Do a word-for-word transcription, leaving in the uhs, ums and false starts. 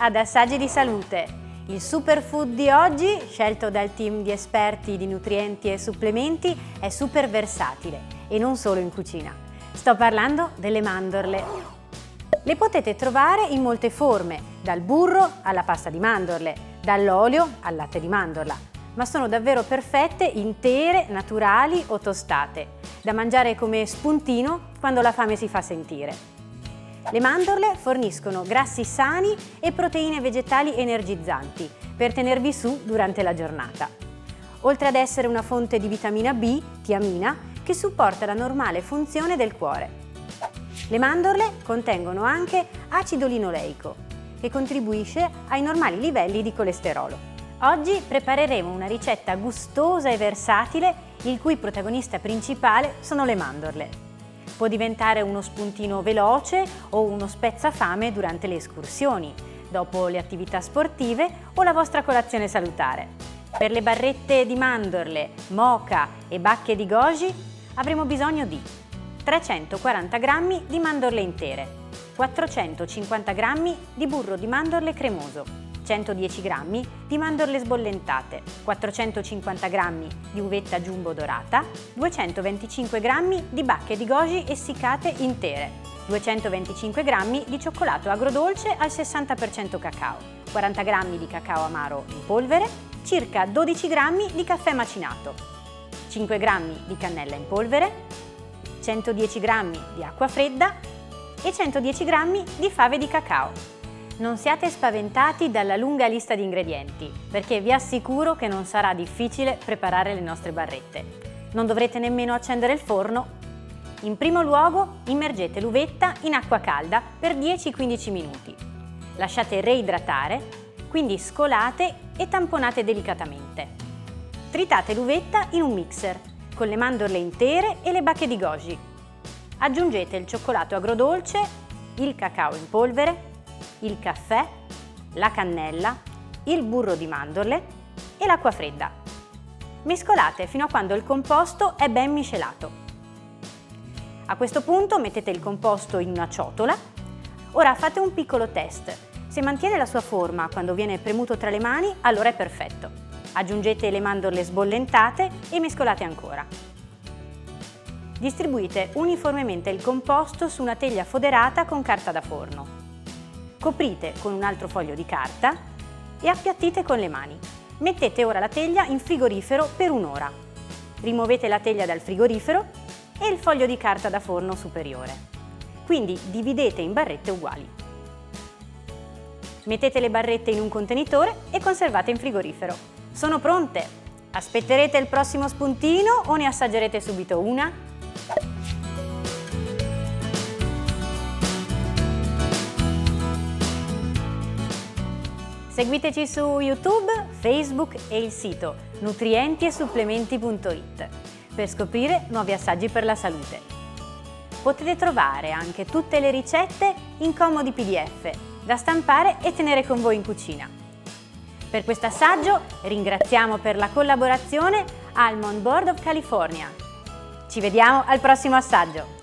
ad Assaggi di Salute. Il superfood di oggi, scelto dal team di esperti di nutrienti e supplementi, è super versatile e non solo in cucina. Sto parlando delle mandorle. Le potete trovare in molte forme, dal burro alla pasta di mandorle, dall'olio al latte di mandorla, ma sono davvero perfette intere, naturali o tostate, da mangiare come spuntino quando la fame si fa sentire. Le mandorle forniscono grassi sani e proteine vegetali energizzanti per tenervi su durante la giornata. Oltre ad essere una fonte di vitamina B, tiamina, che supporta la normale funzione del cuore. Le mandorle contengono anche acido linoleico, che contribuisce ai normali livelli di colesterolo. Oggi prepareremo una ricetta gustosa e versatile, il cui protagonista principale sono le mandorle. Può diventare uno spuntino veloce o uno spezzafame durante le escursioni, dopo le attività sportive o la vostra colazione salutare. Per le barrette di mandorle, moka e bacche di goji avremo bisogno di trecentoquaranta grammi di mandorle intere, quattrocentocinquanta grammi di burro di mandorle cremoso, centodieci grammi di mandorle sbollentate, quattrocentocinquanta grammi di uvetta jumbo dorata, duecentoventicinque grammi di bacche di goji essiccate intere, duecentoventicinque grammi di cioccolato agrodolce al sessanta per cento cacao, quaranta grammi di cacao amaro in polvere, circa dodici grammi di caffè macinato, cinque grammi di cannella in polvere, centodieci grammi di acqua fredda e centodieci grammi di fave di cacao. Non siate spaventati dalla lunga lista di ingredienti, perché vi assicuro che non sarà difficile preparare le nostre barrette. Non dovrete nemmeno accendere il forno. In primo luogo, immergete l'uvetta in acqua calda per dieci quindici minuti. Lasciate reidratare, quindi scolate e tamponate delicatamente. Tritate l'uvetta in un mixer, con le mandorle intere e le bacche di goji. Aggiungete il cioccolato agrodolce, il cacao in polvere, il caffè, la cannella, il burro di mandorle e l'acqua fredda. Mescolate fino a quando il composto è ben miscelato. A questo punto mettete il composto in una ciotola. Ora fate un piccolo test. Se mantiene la sua forma quando viene premuto tra le mani, allora è perfetto. Aggiungete le mandorle sbollentate e mescolate ancora. Distribuite uniformemente il composto su una teglia foderata con carta da forno. Coprite con un altro foglio di carta e appiattite con le mani. Mettete ora la teglia in frigorifero per un'ora. Rimuovete la teglia dal frigorifero e il foglio di carta da forno superiore. Quindi dividete in barrette uguali. Mettete le barrette in un contenitore e conservate in frigorifero. Sono pronte! Aspetterete il prossimo spuntino o ne assaggerete subito una? Seguiteci su YouTube, Facebook e il sito nutrienti e supplementi punto it per scoprire nuovi assaggi per la salute. Potete trovare anche tutte le ricette in comodi P D F da stampare e tenere con voi in cucina. Per questo assaggio ringraziamo per la collaborazione Almond Board of California. Ci vediamo al prossimo assaggio!